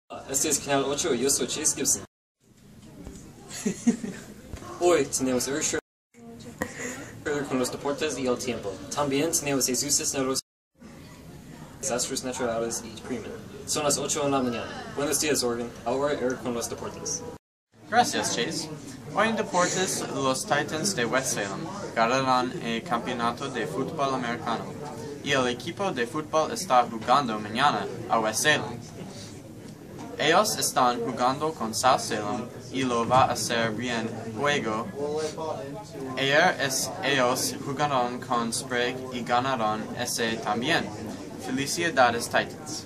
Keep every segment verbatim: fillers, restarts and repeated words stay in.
Este es Canal ocho y yo soy Chase Gibson. Hoy tenemos Eric Schroeder con los deportes y el tiempo. También tenemos Jesús Cisneros, desastres naturales y crimen. Son las ocho de la mañana. Buenos días, Oregon. Ahora Eric con los deportes. Gracias, Chase. Hoy en deportes, los Titans de West Salem ganarán el campeonato de fútbol americano y el equipo de fútbol está jugando mañana a West Salem. Ellos están jugando con South Salem y lo va a hacer bien luego. Ayer es, ellos jugaron con Sprague y ganaron ese también. Felicidades, Titans.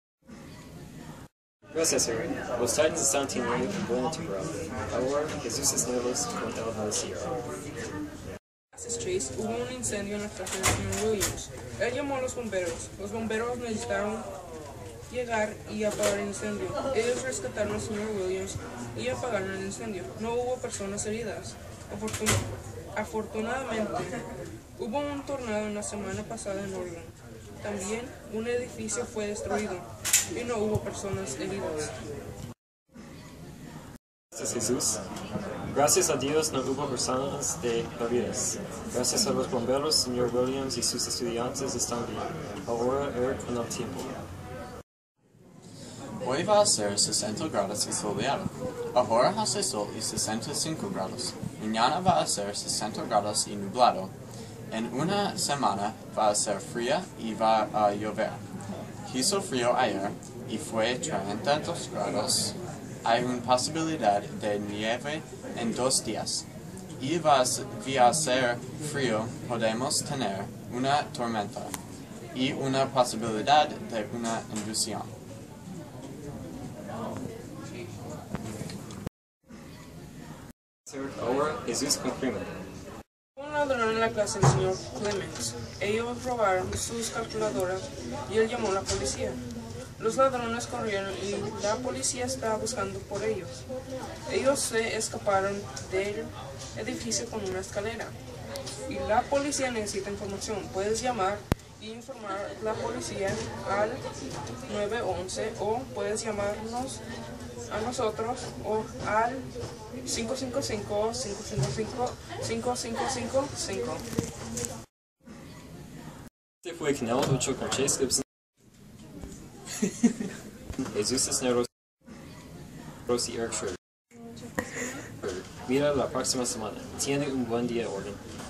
Gracias, Eric. Los Titans están teniendo un buen temporada. Ahora Jesús Cisneros con el noticiero. Gracias, Chase. Hubo un incendio en la casa del señor Williams. Él llamó a los bomberos. Los bomberos necesitaron llegar y apagar el incendio. Ellos rescataron al señor Williams y apagaron el incendio. No hubo personas heridas. Afortun afortunadamente, hubo un tornado en la semana pasada en Oregon. También un edificio fue destruido y no hubo personas heridas. Gracias, Jesús. Gracias a Dios no hubo personas heridas. Gracias a los bomberos, señor Williams y sus estudiantes están bien. Ahora Eric con el tiempo. Hoy va a ser sesenta grados y soleado. Ahora hace sol y sesenta y cinco grados. Mañana va a ser sesenta grados y nublado. En una semana va a ser fría y va a llover. Hizo frío ayer y fue treinta y dos grados. Hay una posibilidad de nieve en dos días. Y va a ser frío, podemos tener una tormenta y una posibilidad de una inundación. Ahora Jesús con crimen. Un ladrón en la clase del señor Clemens. Ellos robaron sus calculadoras y él llamó a la policía. Los ladrones corrieron y la policía estaba buscando por ellos. Ellos se escaparon del edificio con una escalera. Y la policía necesita información. Puedes llamar e informar a la policía al nueve once o puedes llamarnos a nosotros o al cinco cinco cinco, cinco cinco cinco, cinco cinco cinco cinco. Este fue Canal ocho con Chase Gibson. Jesús Cisneros y Eric Schroeder. Mira la próxima semana. Tiene un buen día, Oregon.